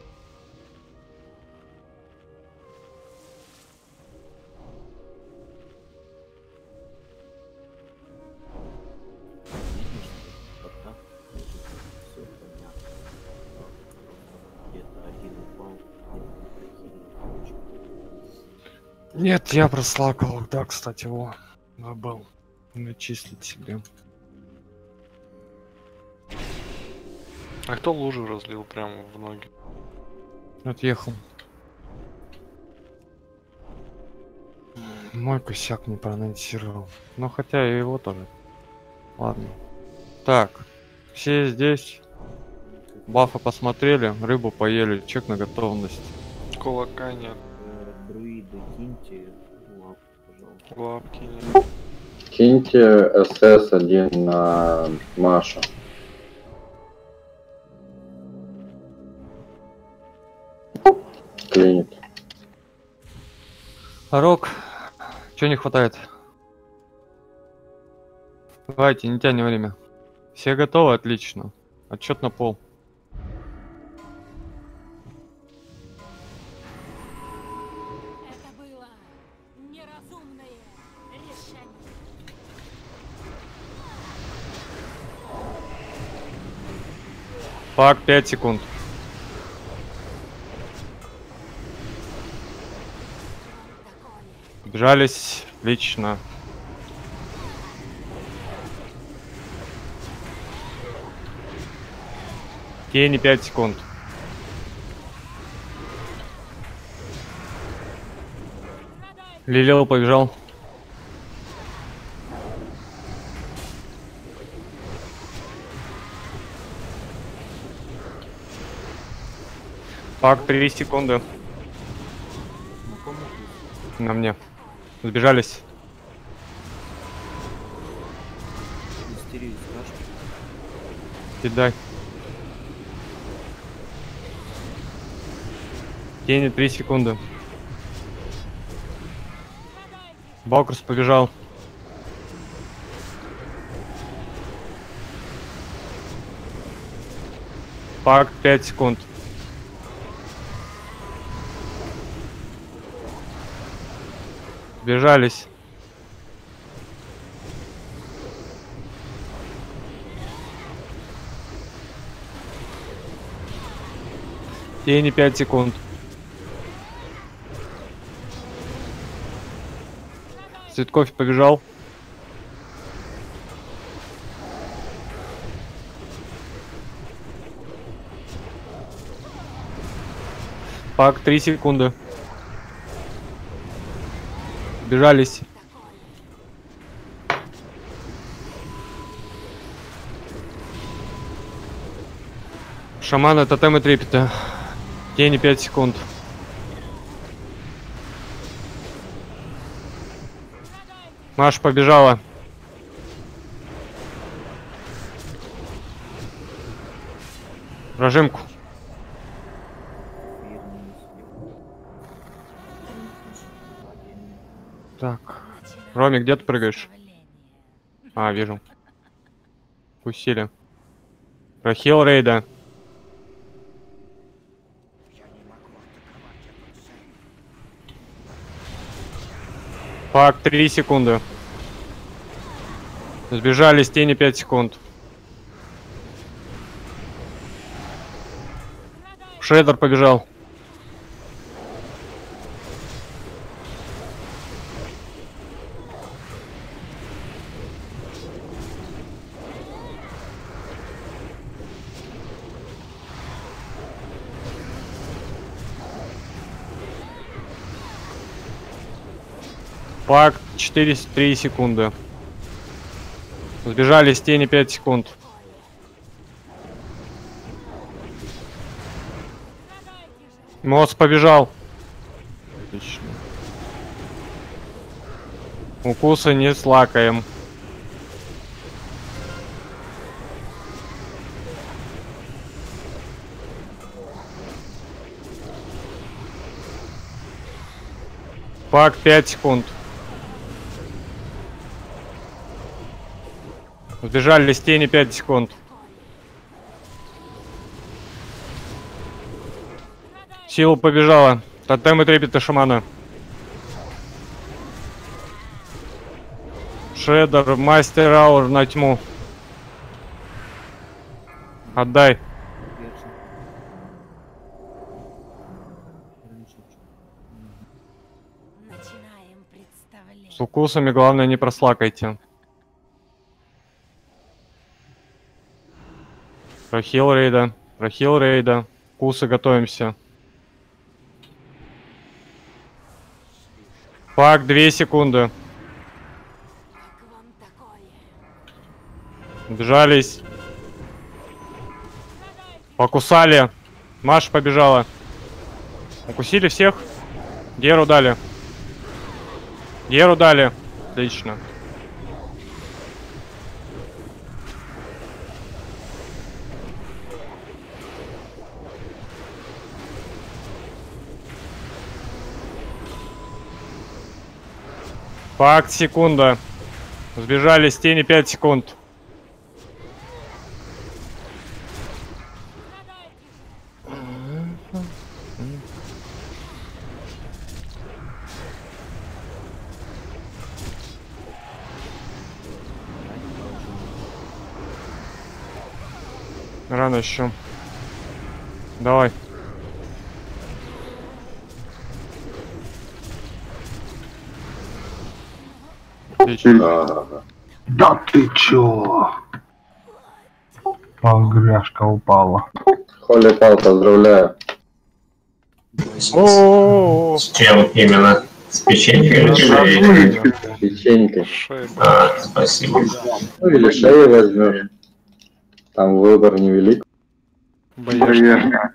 [SPEAKER 3] Пока. Все понятно. Где-то один упал, один прохилил.
[SPEAKER 2] Нет, я прослакал. Да, кстати, его забыл начислить себе.
[SPEAKER 4] А кто лужу разлил прямо в ноги?
[SPEAKER 2] Отъехал. Мой косяк не проанонсировал. Но хотя и его тоже. Ладно. Так. Все здесь. Бафа посмотрели, рыбу поели. Чек на готовность.
[SPEAKER 4] Кулака нет.
[SPEAKER 3] Э, Друиды киньте лапу, пожалуйста.
[SPEAKER 4] Лапки нет.
[SPEAKER 1] Киньте СС один на Машу. Клинит.
[SPEAKER 2] Рок. Чего не хватает? Давайте, не тянем время. Все готовы? Отлично. Отчет на пол.
[SPEAKER 9] Это было неразумное решение.
[SPEAKER 2] Фак, пять секунд. Бежались. Отлично. Тени пять секунд. Лилил побежал. Фак, три секунды. На мне. Сбежались.
[SPEAKER 3] Мистерию скажешь?
[SPEAKER 2] Кидай. Тени три секунды. Балкурс побежал. Пак пять секунд. Бежались. Тени пять секунд. Цветков побежал. Пак три секунды. Бежались. Шамана, тотемы трепета. Тени пять секунд. Маш побежала. Прожимку. Так. Роми, где ты прыгаешь? А, вижу. Усили. Прохил рейда. Факт три секунды. Сбежали с тени пять секунд. Шредер побежал. Факт четыре три секунды. Сбежали с тени пять секунд. Мост побежал. Отлично. Укусы не слакаем. Факт пять секунд. Сбежали с тени пять секунд. Сила побежала. Тотемы трепета шамана. Шредер, мастер аур на тьму. Отдай. С укусами главное не прослакайте. Прохил рейда. Прохил рейда. Укусы готовимся. Факт две секунды. Бежались. Покусали. Маша побежала. Укусили всех. Геру дали. Геру дали. Отлично. Факт секунда. Сбежали с тени пять секунд. Рано еще. Давай.
[SPEAKER 7] Да, да ты чё? Погряшка упала.
[SPEAKER 1] Холли пал, поздравляю.
[SPEAKER 11] С чем именно? С печенькой или шеей?
[SPEAKER 1] С печенькой.
[SPEAKER 11] А, спасибо.
[SPEAKER 1] Ну или шею возьмешь. Там выбор невелик.
[SPEAKER 7] Боешься.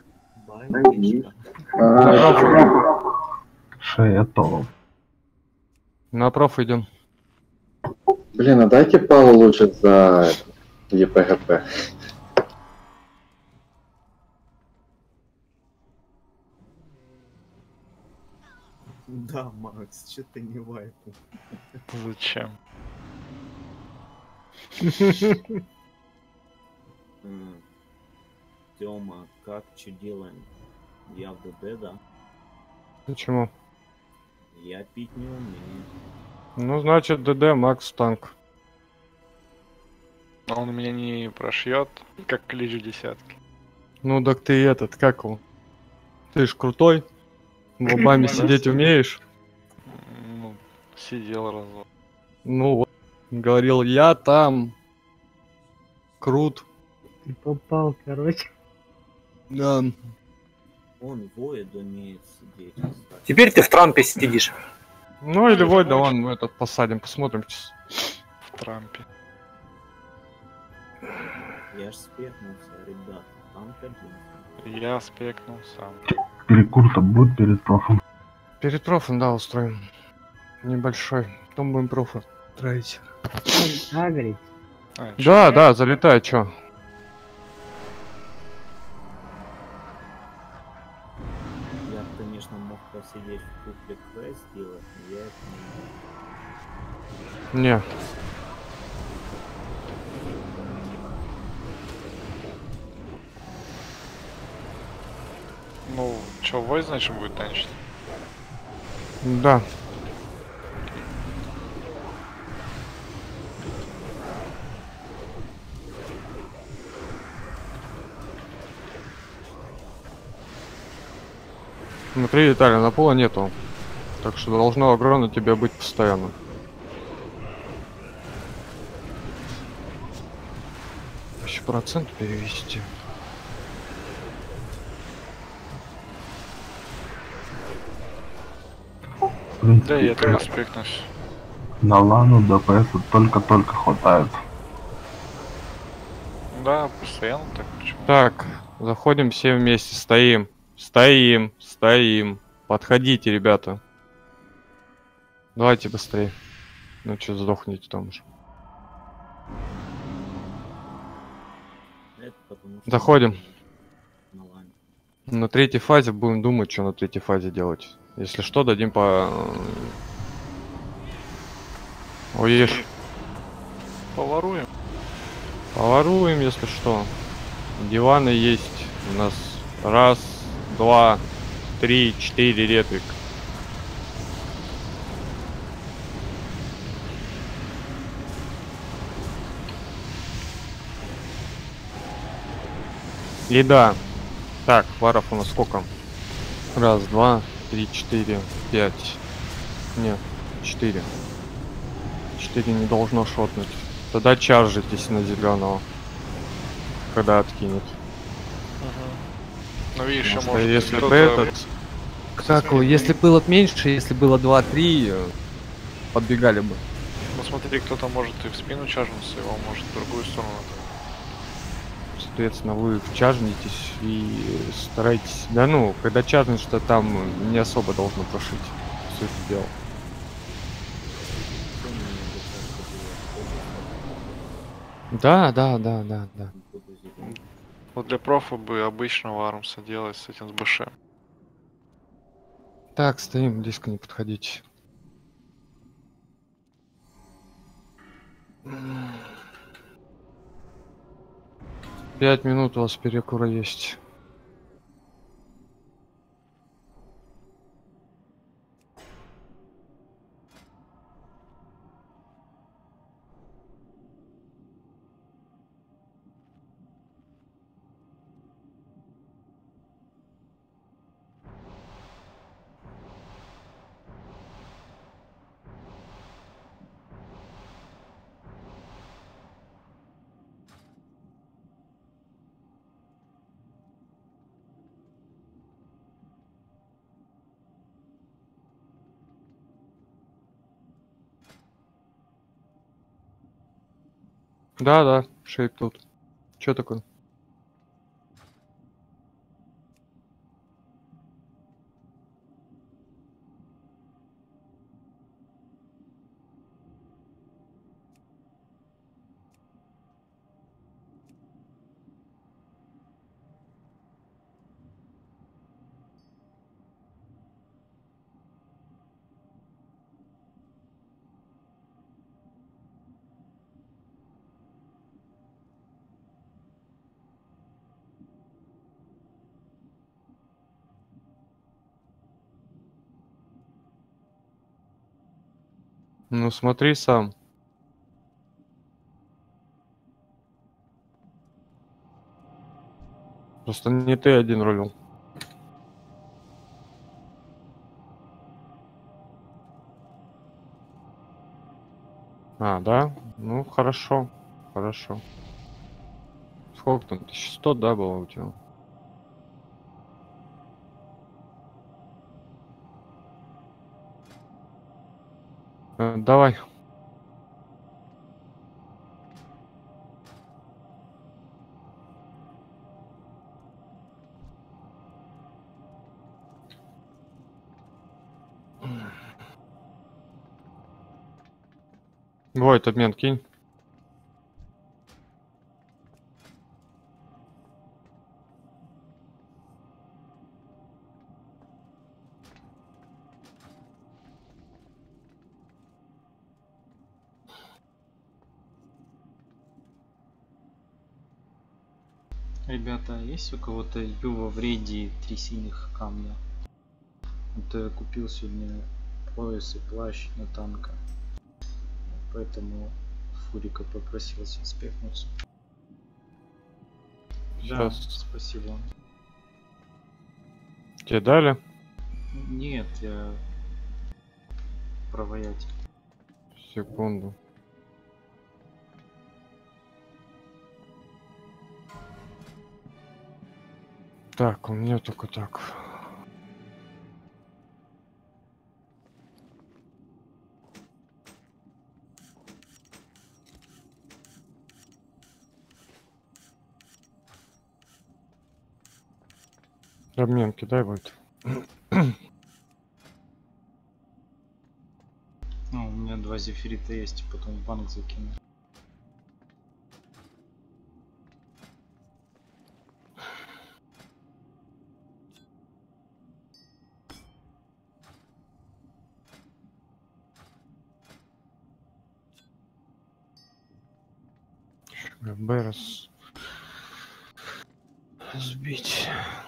[SPEAKER 1] Ага.
[SPEAKER 7] Шея то.
[SPEAKER 2] На проф идем.
[SPEAKER 1] Блин, а дайте Павлу лучше за ЕПГП.
[SPEAKER 3] Да, Макс, что ты не вайпу?
[SPEAKER 4] Зачем?
[SPEAKER 3] Тёма, как, что делаем? Я в ДД, да?
[SPEAKER 2] Почему?
[SPEAKER 3] Я пить не умею.
[SPEAKER 2] Ну, значит, ДД, Макс, танк.
[SPEAKER 4] Но он меня не прошьет, как клич в десятке.
[SPEAKER 2] Ну, так ты этот, как его? Ты ж крутой. В Обаме сидеть умеешь?
[SPEAKER 4] Ну, сидел разок.
[SPEAKER 2] Ну, вот. Говорил, я там. Крут.
[SPEAKER 14] Ты попал, короче.
[SPEAKER 2] Да.
[SPEAKER 3] Он воет умеет сидеть. Кстати.
[SPEAKER 5] Теперь ты в Трампе сидишь.
[SPEAKER 2] Ну, или вот, да, вон мы этот посадим, посмотрим.
[SPEAKER 4] В Трампе.
[SPEAKER 3] Я ж спекнулся, ребята. Танк один.
[SPEAKER 4] Я спекнул сам.
[SPEAKER 7] Перекур-то будет перед профом?
[SPEAKER 2] Перед профом, да, устроим. Небольшой. Потом будем профа строить.
[SPEAKER 14] Агрить.
[SPEAKER 4] А,
[SPEAKER 2] Да, да, залетай, чё?
[SPEAKER 3] Я, конечно, мог посидеть в купле квест сделать, но я это не
[SPEAKER 2] Не.
[SPEAKER 4] Ну, чё, вой, значит, будет танчить?
[SPEAKER 2] Да. Смотри, Виталий, на пола нету. Так что должно агро на тебя быть постоянно. Еще процент перевести.
[SPEAKER 7] В принципе,
[SPEAKER 4] Да, я так
[SPEAKER 7] э,
[SPEAKER 4] аспектнусь.
[SPEAKER 7] на лану ДПС только-только хватает.
[SPEAKER 4] Да, постоянно так. Почему?
[SPEAKER 2] Так, заходим все вместе, стоим. Стоим, стоим. Подходите, ребята. Давайте быстрее. Ну что, сдохните там же.
[SPEAKER 3] Это потому что
[SPEAKER 2] Заходим.
[SPEAKER 3] на лане.
[SPEAKER 2] На третьей фазе будем думать, что на третьей фазе делать. Если что, дадим по... Ой, ешь.
[SPEAKER 4] Поворуем.
[SPEAKER 2] Поворуем, если что. Диваны есть. У нас раз, два, три, четыре ретрик. И да. Так, варов у нас сколько? Раз, два, три, четыре, пять. Нет, четыре. Четыре не должно шотнуть. Тогда чаржитесь на зеленого, когда откинет.
[SPEAKER 4] Ну видишь, еще
[SPEAKER 2] Потому что
[SPEAKER 4] может быть,
[SPEAKER 2] если бы
[SPEAKER 4] кто-то
[SPEAKER 2] этот... Как его, если было меньше, если было два-три, подбегали бы.
[SPEAKER 4] Ну смотри, кто-то может и в спину чаржнуться, его может в другую сторону.
[SPEAKER 2] Соответственно, вы чаржнитесь и старайтесь... Да ну, когда чаржнешь, что там не особо должно прошить. Суть дела. Да, да, да, да, да.
[SPEAKER 4] Вот для профа бы обычно вармса делать с этим с БШ.
[SPEAKER 2] Так, стоим, близко не подходите. Пять минут у вас перекура есть. Да, да, шейп тут. Чё такое? Ну смотри сам. Просто не ты один рулил. А, да? Ну, хорошо. Хорошо. Сколько там? тысяча сто, да, было у тебя? Э, давай. Войт, обмен кинь.
[SPEAKER 15] Ребята, есть у кого-то юва в рейде три синих камня? Вот я купил сегодня пояс и плащ на танка. Поэтому Фурика попросился спекнуться. Да,
[SPEAKER 2] Сейчас.
[SPEAKER 15] спасибо.
[SPEAKER 2] Тебе дали?
[SPEAKER 15] Нет, я про воять.
[SPEAKER 2] Секунду. Так, у меня только так. Обменки, дай будет.
[SPEAKER 15] Ну, у меня два зефирита есть, потом в банк закину.
[SPEAKER 2] Берс. Сбить.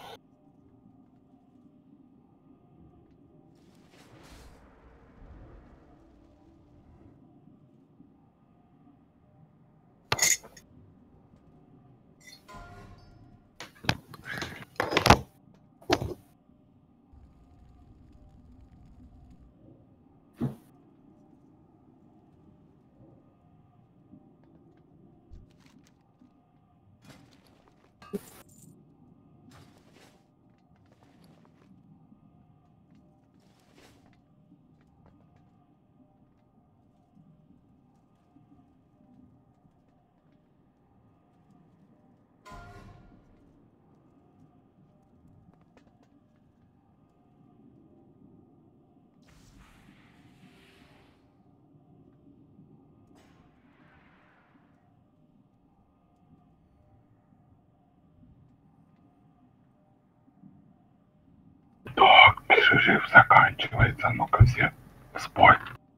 [SPEAKER 7] Так, перерыв заканчивается, ну-ка все спать.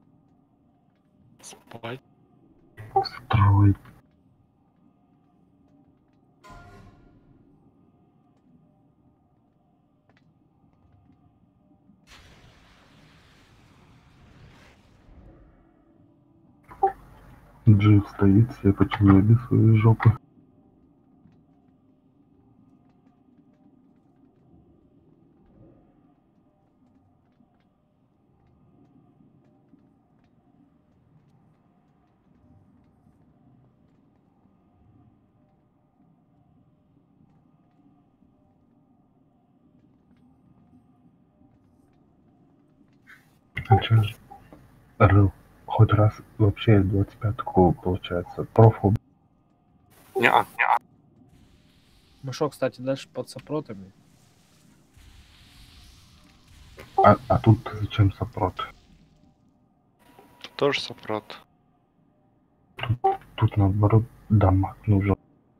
[SPEAKER 4] Спать.
[SPEAKER 7] Строить. Джив стоит, все починили свои жопы. А чё ж, Рыл, хоть раз вообще двадцать пятку, получается, профу.
[SPEAKER 4] Неа.
[SPEAKER 13] Мы шо, кстати, дальше под сопротами?
[SPEAKER 7] А, а тут зачем сопрот?
[SPEAKER 4] Тоже сопрот.
[SPEAKER 7] Тут наоборот дамаг нужен.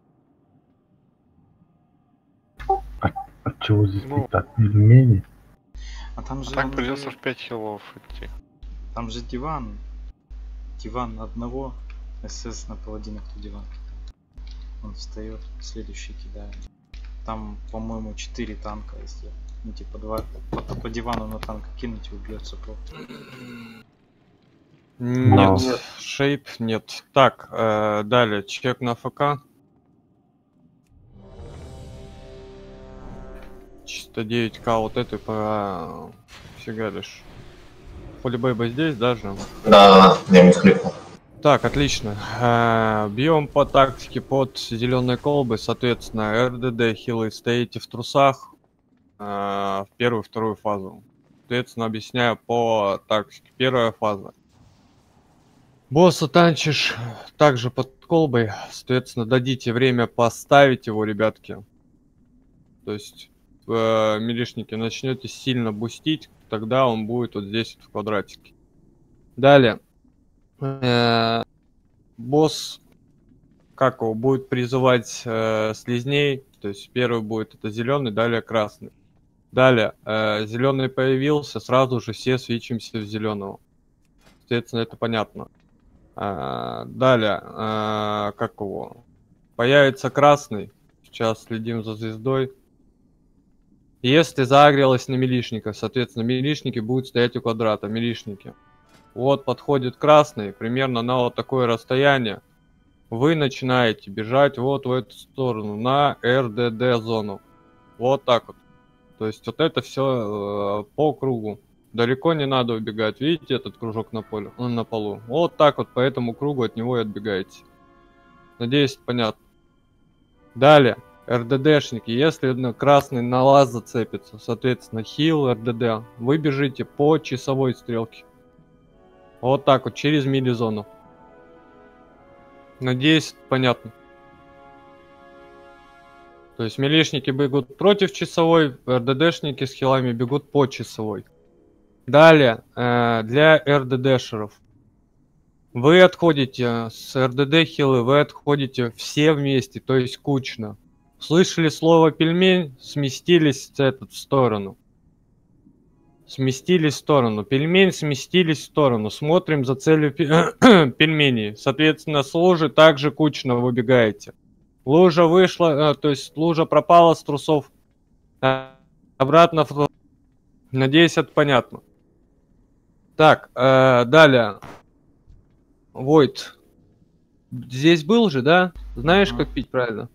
[SPEAKER 7] От, от чего здесь
[SPEAKER 4] Ну.
[SPEAKER 7] пить? От пельменей?
[SPEAKER 15] А там же...
[SPEAKER 4] Так
[SPEAKER 15] он
[SPEAKER 4] придется
[SPEAKER 15] же-
[SPEAKER 4] в пять хилов идти.
[SPEAKER 15] Там же диван. Диван на одного. СС на паладина, кто диван кидает. Он встает, следующий кидает. Там, по-моему, четыре танка, если... Ну, типа, два... По, по дивану на танка кинуть и убьется просто.
[SPEAKER 2] Нет,
[SPEAKER 1] Нет.
[SPEAKER 2] шейп нет. Так, э, далее, чек на ФК. Чисто девять ка вот этой по фигаришь. Полибейба здесь даже.
[SPEAKER 11] Да, я не кликнул.
[SPEAKER 2] Так, отлично. Э, бьем по тактике под зеленые колбы, соответственно, РДД хилы стоите в трусах э, в первую и вторую фазу. Соответственно, объясняю по тактике. Первая фаза. Босса танчишь также под колбой, соответственно, дадите время поставить его, ребятки. То есть э, милишники начнете сильно бустить, тогда он будет вот здесь вот в квадратике. Далее. Э, босс, как его, будет призывать э, слизней. То есть первый будет это зеленый, далее красный. Далее, э, зеленый появился, сразу же все свечимся в зеленого. Соответственно, это понятно. А, далее, а, как его? Появится красный. Сейчас следим за звездой. Если заагрилась на милишника, соответственно, милишники будут стоять у квадрата. Милишники. Вот подходит красный, примерно на вот такое расстояние. Вы начинаете бежать вот в эту сторону, на РДД зону. Вот так вот. То есть вот это все по кругу. Далеко не надо убегать. Видите этот кружок на поле? Он на полу. Вот так вот по этому кругу от него и отбегаете. Надеюсь, понятно. Далее. РДДшники. Если красный на лаз зацепится, соответственно, хил, РДД, вы бежите по часовой стрелке. Вот так вот, через мили-зону. Надеюсь, понятно. То есть милишники бегут против часовой, РДДшники с хилами бегут по часовой. Далее, э, для РДДшеров. Вы отходите с РДД хилы, вы отходите все вместе, то есть кучно. Слышали слово пельмень, сместились в, этот, в сторону. Сместились в сторону. Пельмень, сместились в сторону. Смотрим за целью пельменей. Соответственно, с лужи также кучно выбегаете. Лужа вышла, э, то есть лужа пропала с трусов. Обратно в... Надеюсь, это понятно. Так, э, далее. Войт. Здесь был же, да? Знаешь, как пить правильно?